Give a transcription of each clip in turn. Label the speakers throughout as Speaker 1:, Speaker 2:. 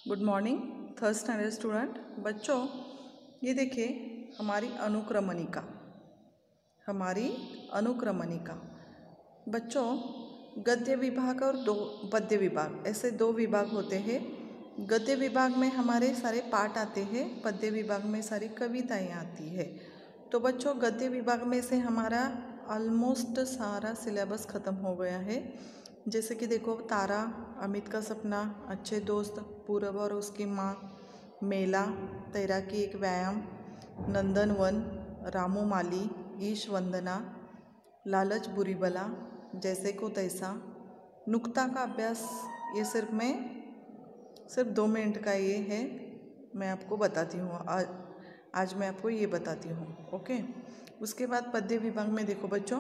Speaker 1: Good morning third standard student बच्चों। ये देखिए हमारी अनुक्रमणिका बच्चों, गद्य विभाग और दो पद्य विभाग, ऐसे दो विभाग होते हैं। गद्य विभाग में हमारे सारे पाठ आते हैं, पद्य विभाग में सारी कविताएं आती है। तो बच्चों, गद्य विभाग में से हमारा ऑलमोस्ट सारा सिलेबस ख़त्म हो गया है। जैसे कि देखो, तारा, अमित का सपना, अच्छे दोस्त, पूरब और उसकी माँ, मेला, तैराकी एक व्यायाम, नंदनवन, रामू माली, ईश वंदना, लालच बुरी बला, जैसे को तैसा, नुक्ता का अभ्यास। ये सिर्फ 2 मिनट का ये है, मैं आपको बताती हूँ। आज मैं आपको ये बताती हूँ, ओके। उसके बाद पद्य विभाग में देखो बच्चों,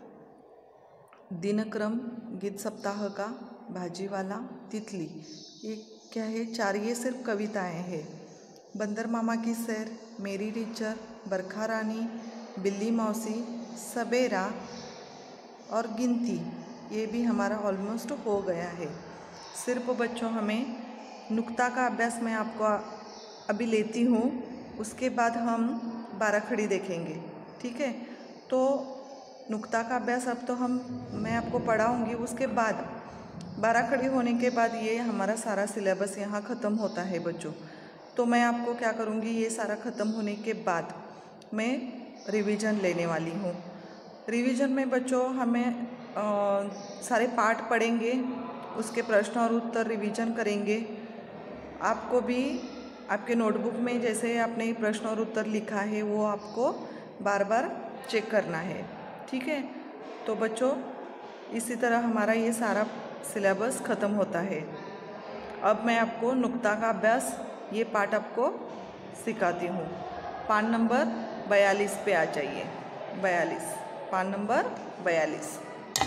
Speaker 1: दिनक्रम, गीत सप्ताह का, भाजी वाला, तितली, ये क्या है? 4 ये सिर्फ कविताएं हैं। बंदर मामा की सैर, मेरी टीचर, बरखा रानी, बिल्ली मौसी, सबेरा और गिनती, ये भी हमारा ऑलमोस्ट हो गया है। सिर्फ बच्चों हमें नुक्ता का अभ्यास मैं आपको अभी लेती हूँ, उसके बाद हम 12 खड़ी देखेंगे, ठीक है। तो नुक्ता का अभ्यास अब तो मैं आपको पढ़ाऊँगी, उसके बाद 12 खड़ी होने के बाद ये हमारा सारा सिलेबस यहाँ ख़त्म होता है बच्चों। तो मैं आपको क्या करूँगी, ये सारा ख़त्म होने के बाद मैं रिवीजन लेने वाली हूँ। रिवीजन में बच्चों हमें सारे पाठ पढ़ेंगे, उसके प्रश्न और उत्तर रिवीजन करेंगे। आपको भी आपके नोटबुक में जैसे आपने प्रश्न और उत्तर लिखा है वो आपको बार बार चेक करना है, ठीक है। तो बच्चों, इसी तरह हमारा ये सारा सिलेबस ख़त्म होता है। अब मैं आपको नुक्ता का अभ्यास, ये पाठ आपको सिखाती हूँ। पाठ नंबर 42 पे आ जाइए। 42, पाठ नंबर 42।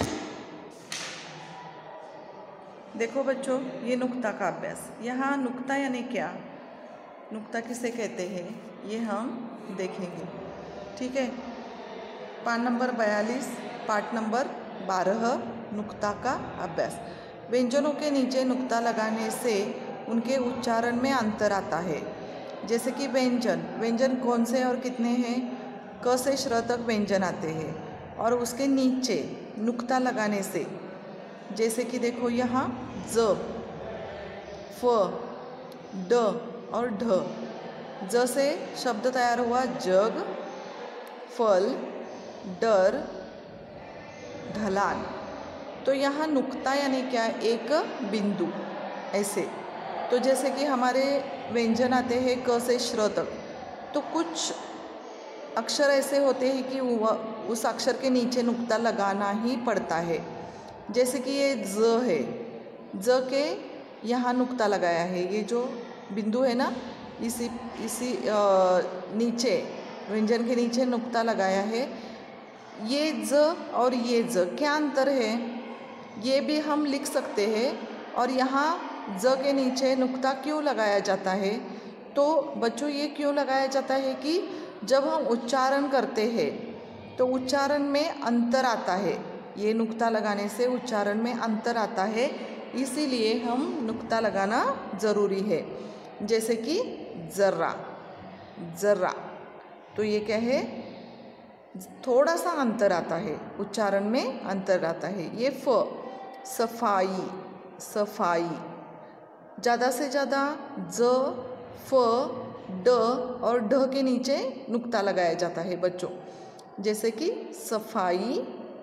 Speaker 1: देखो बच्चों, ये नुक्ता का अभ्यास। यहाँ नुक्ता यानी क्या, नुक्ता किसे कहते हैं, ये हम देखेंगे, ठीक है। पाठ नंबर 42, पाठ नंबर 12, नुक्ता का अभ्यास। व्यंजनों के नीचे नुक्ता लगाने से उनके उच्चारण में अंतर आता है। जैसे कि व्यंजन कौन से और कितने हैं? क से श्र तक व्यंजन आते हैं और उसके नीचे नुक्ता लगाने से, जैसे कि देखो यहाँ ज, फ, ड और ढ। ज से शब्द तैयार हुआ जग, फल, डर, ढलान। तो यहाँ नुक्ता यानी क्या? एक बिंदु, ऐसे। तो जैसे कि हमारे व्यंजन आते हैं क से श्र तक, तो कुछ अक्षर ऐसे होते हैं कि उस अक्षर के नीचे नुक्ता लगाना ही पड़ता है। जैसे कि ये ज है, ज के यहाँ नुक्ता लगाया है, ये जो बिंदु है ना, इसी नीचे व्यंजन के नीचे नुक्ता लगाया है। ये ज और ये ज क्या अंतर है, ये भी हम लिख सकते हैं। और यहाँ ज के नीचे नुक्ता क्यों लगाया जाता है? तो बच्चों, ये क्यों लगाया जाता है कि जब हम उच्चारण करते हैं तो उच्चारण में अंतर आता है। ये नुक्ता लगाने से उच्चारण में अंतर आता है, इसीलिए हम नुक्ता लगाना ज़रूरी है। जैसे कि जर्रा, जर्रा, तो ये क्या है? थोड़ा सा अंतर आता है, उच्चारण में अंतर आता है। ये फ, सफाई, सफाई, ज़्यादा से ज़्यादा ज, फ, ड और ढ के नीचे नुक्ता लगाया जाता है बच्चों। जैसे कि सफाई,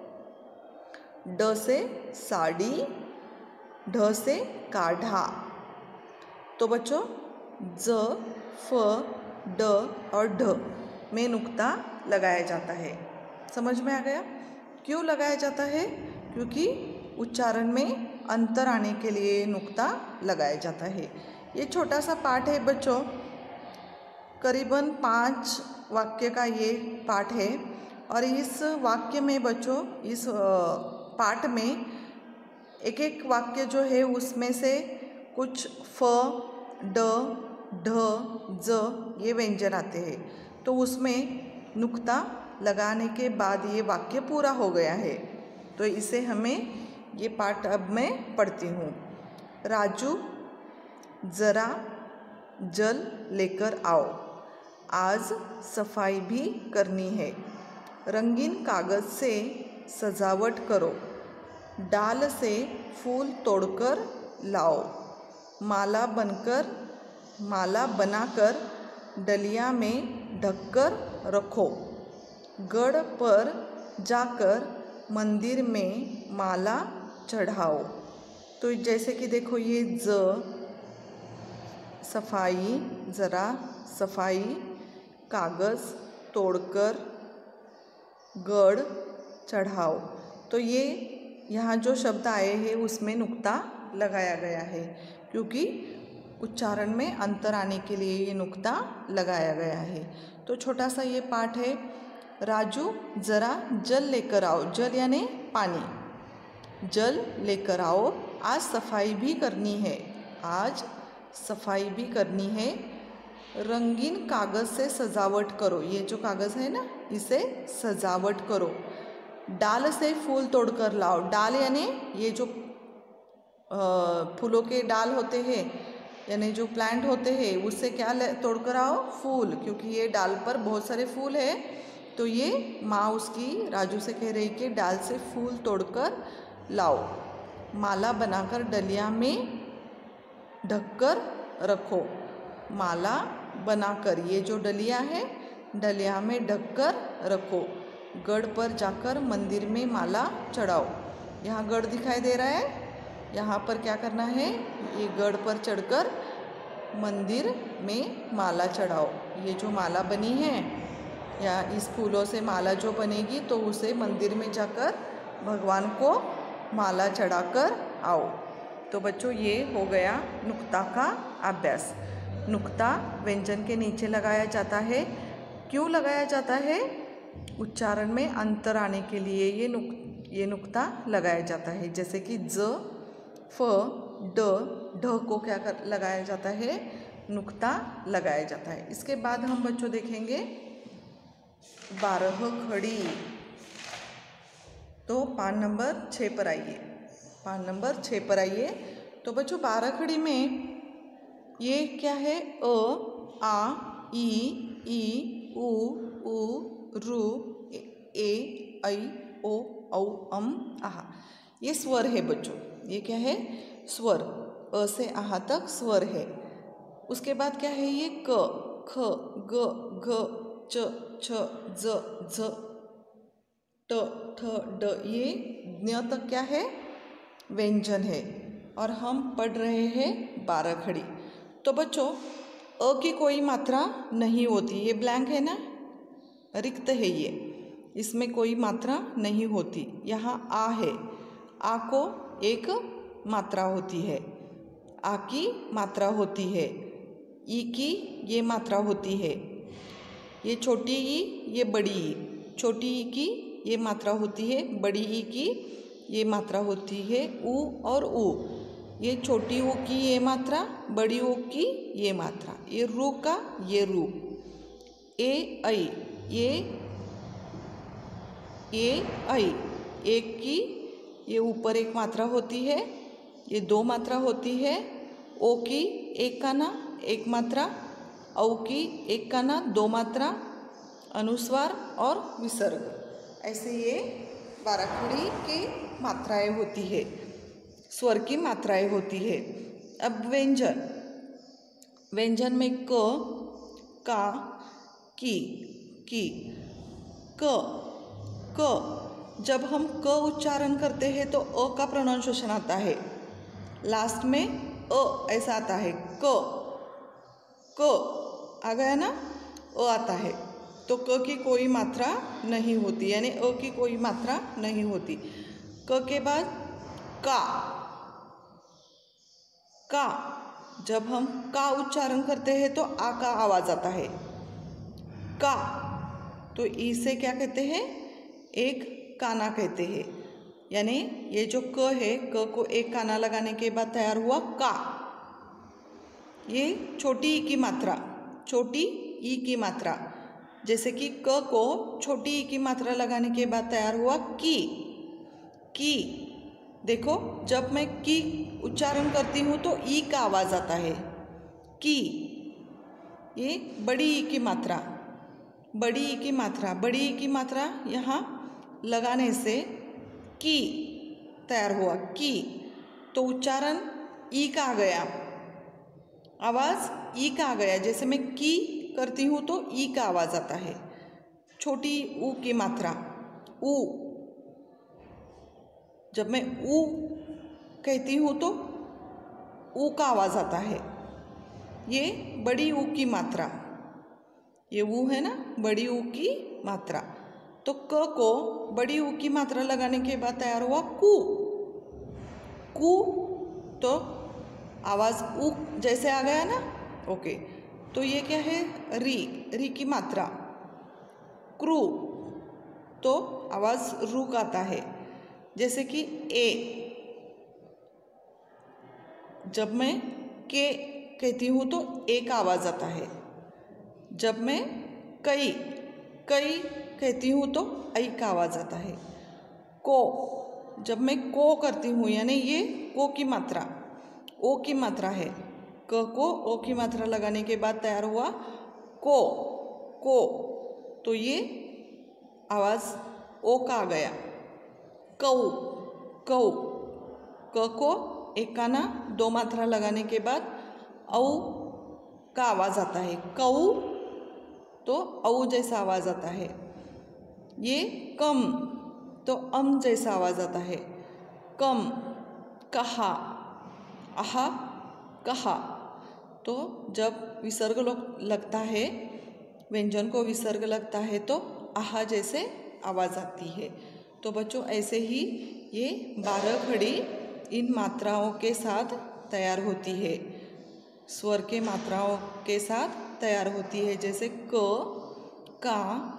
Speaker 1: ड से साड़ी, ढ से काढ़ा। तो बच्चों, ज, फ, ड और ढ में नुक्ता लगाया जाता है। समझ में आ गया? क्यों लगाया जाता है? क्योंकि उच्चारण में अंतर आने के लिए नुक्ता लगाया जाता है। ये छोटा सा पाठ है बच्चों, करीबन 5 वाक्य का ये पाठ है। और इस वाक्य में बच्चों, इस पाठ में एक एक वाक्य जो है उसमें से कुछ फ, ड, ढ, ज ये व्यंजन आते हैं। तो उसमें नुक्ता लगाने के बाद ये वाक्य पूरा हो गया है। तो इसे हमें, ये पाठ अब मैं पढ़ती हूँ। राजू ज़रा जल लेकर आओ, आज सफाई भी करनी है। रंगीन कागज़ से सजावट करो, डाल से फूल तोड़कर लाओ, माला बनाकर डलिया में ढककर रखो, गढ़ पर जाकर मंदिर में माला चढ़ाओ। तो जैसे कि देखो ये सफाई, ज़रा सफाई, कागज़ तोड़कर, गढ़, चढ़ाओ। तो ये यहाँ जो शब्द आए हैं उसमें नुक्ता लगाया गया है, क्योंकि उच्चारण में अंतर आने के लिए ये नुक्ता लगाया गया है। तो छोटा सा ये पाठ है। राजू ज़रा जल लेकर आओ, जल यानी पानी, जल लेकर आओ, आज सफाई भी करनी है, आज सफाई भी करनी है। रंगीन कागज़ से सजावट करो, ये जो कागज़ है ना इसे सजावट करो। डाल से फूल तोड़कर लाओ, डाल यानी ये जो फूलों के डाल होते हैं, यानी जो प्लांट होते हैं उससे क्या तोड़कर आओ, फूल, क्योंकि ये डाल पर बहुत सारे फूल है। तो ये माँ उसकी राजू से कह रही कि डाल से फूल तोड़कर लाओ, माला बनाकर डलिया में ढककर रखो। माला बनाकर, ये जो डलिया है डलिया में ढककर रखो, गढ़ पर जाकर मंदिर में माला चढ़ाओ। यहाँ गढ़ दिखाई दे रहा है, यहाँ पर क्या करना है, ये गढ़ पर चढ़कर मंदिर में माला चढ़ाओ। ये जो माला बनी है या इस फूलों से माला जो बनेगी तो उसे मंदिर में जाकर भगवान को माला चढ़ाकर आओ। तो बच्चों ये हो गया नुक्ता का अभ्यास। नुक्ता व्यंजन के नीचे लगाया जाता है। क्यों लगाया जाता है? उच्चारण में अंतर आने के लिए ये नुक्ता लगाया जाता है। जैसे कि ज, फ, ड, ढ को क्या लगाया जाता है? नुक्ता लगाया जाता है। इसके बाद हम बच्चों देखेंगे 12 खड़ी। तो पान नंबर 6 पर आइए, पान नंबर 6 पर आइए। तो बच्चों 12 खड़ी में ये क्या है? अ, आ, ई, उ, रू, ए, ऐ, ओ, औ, अम, आहा। ये स्वर है बच्चों। ये क्या है? स्वर। अ से आहा तक स्वर है। उसके बाद क्या है? ये क, ख, ग, घ, च, छ, ज, झ, ट, ठ, ड। ये ज्ञ तक क्या है? व्यंजन है। और हम पढ़ रहे हैं 12 खड़ी। तो बच्चों अ की कोई मात्रा नहीं होती। ये ब्लैंक है ना, रिक्त है ये, इसमें कोई मात्रा नहीं होती। यहाँ आ है, आ को एक मात्रा होती है, आ की मात्रा होती है। ई की ये मात्रा होती है। ये छोटी ई, ये बड़ी ई। छोटी ई की ये मात्रा होती है, बड़ी ई की ये मात्रा होती है ऊ और ऊ। ये छोटी ऊ की ये मात्रा, बड़ी ऊ की ये मात्रा। ये रू का ये रू। ए ऐ, ये ऐ, एक की ये ऊपर एक मात्रा होती है, ये 2 मात्रा होती है। ओ की एक का ना एक मात्रा, औ की एक का ना 2 मात्रा, अनुस्वार और विसर्ग। ऐसे ये 12 खड़ी की मात्राएं होती है, स्वर की मात्राएं होती है। अब व्यंजन, व्यंजन में क, का, की, क। जब हम क उच्चारण करते हैं तो अ का प्रोनाउंसिएशन आता है, लास्ट में अ ऐसा आता है। क आ गया ना, अ आता है। तो क की कोई मात्रा नहीं होती, यानी अ की कोई मात्रा नहीं होती। क के बाद का, जब हम का उच्चारण करते हैं तो आ का आवाज आता है, का। तो इसे क्या कहते हैं? एक काना कहते हैं। यानी ये जो क है, क को एक काना लगाने के बाद तैयार हुआ का। ये छोटी ई की मात्रा, छोटी ई की मात्रा। जैसे कि क को छोटी ई की मात्रा लगाने के बाद तैयार हुआ की। देखो जब मैं की उच्चारण करती हूँ तो ई का आवाज़ आता है, की, ये बड़ी ई की मात्रा, बड़ी ई की मात्रा, बड़ी ई की मात्रा यहाँ लगाने से की तैयार हुआ, की। तो उच्चारण ई का आ गया, आवाज़ ई का आ गया। जैसे मैं की करती हूँ तो ई का आवाज़ आता है। छोटी ऊ की मात्रा, ऊ, जब मैं ऊ कहती हूँ तो ऊ का आवाज़ आता है। ये बड़ी ऊ की मात्रा, ये ऊ है ना, बड़ी ऊ की मात्रा। तो क को बड़ी ऊ की मात्रा लगाने के बाद तैयार हुआ कू, कू। तो आवाज़ ऊ जैसे आ गया ना, ओके। तो ये क्या है, री, री की मात्रा। क्रू, तो आवाज़ रू का आता है। जैसे कि ए, जब मैं के कहती हूँ तो ए का आवाज़ आता है। जब मैं कई, कई कहती हूँ तो आई का आवाज़ आता है। को, जब मैं को करती हूँ यानी ये को की मात्रा, ओ की मात्रा है। क को ओ की मात्रा लगाने के बाद तैयार हुआ को, को। तो ये आवाज़ ओ का आ गया। कऊ, कऊ, क को एक का ना दो मात्रा लगाने के बाद औ का आवाज़ आता है, कऊ। तो औ जैसा आवाज़ आता है। ये कम, तो अम जैसा आवाज़ आता है, कम। कहा, आहा, कहा। तो जब विसर्ग लगता है, व्यंजन को विसर्ग लगता है तो आहा जैसे आवाज़ आती है। तो बच्चों ऐसे ही ये 12 खड़ी इन मात्राओं के साथ तैयार होती है, स्वर के मात्राओं के साथ तैयार होती है। जैसे क, का,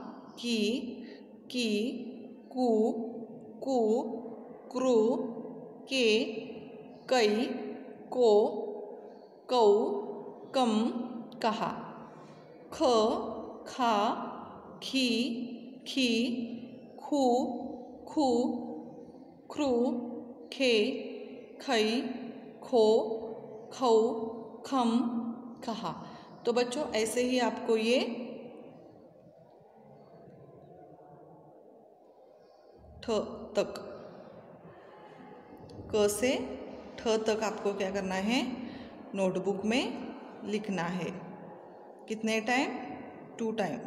Speaker 1: की, कू, कू, क्रू, के, कई, को, कऊ, कम, कहा। ख, खा, खी, खी, खू, खू, क्रू, खे, खई, खो, खऊ, खम, कहा। तो बच्चों ऐसे ही आपको ये ठ तक, क से ठ तक आपको क्या करना है, नोटबुक में लिखना है। कितने टाइम, 2 टाइम।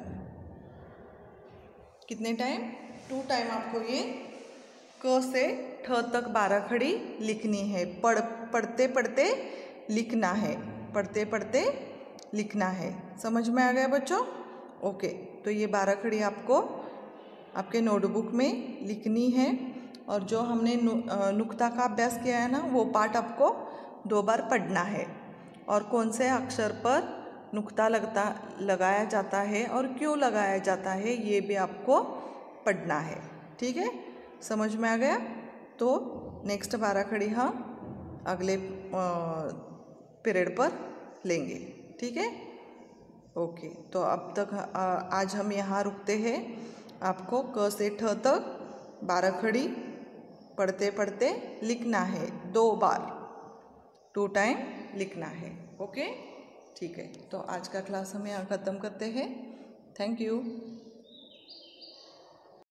Speaker 1: कितने टाइम, 2 टाइम आपको ये क से ठ तक 12 खड़ी लिखनी है। पढ़ते पढ़ते लिखना है, पढ़ते पढ़ते लिखना है। समझ में आ गया बच्चों? ओके। तो ये 12 खड़ी आपको आपके नोटबुक में लिखनी है। और जो हमने नुक्ता का अभ्यास किया है ना, वो पाठ आपको 2 बार पढ़ना है। और कौन से अक्षर पर नुक्ता लगाया जाता है और क्यों लगाया जाता है, ये भी आपको पढ़ना है। ठीक है, समझ में आ गया? तो नेक्स्ट 12 खड़ी हम अगले पीरियड पर लेंगे। ठीक है, ओके। तो अब तक आज हम यहाँ रुकते हैं। आपको क से ठ तक 12 खड़ी पढ़ते पढ़ते लिखना है, 2 बार, 2 टाइम लिखना है। ओके, ठीक है। तो आज का क्लास हम यहाँ ख़त्म करते हैं। Thank you.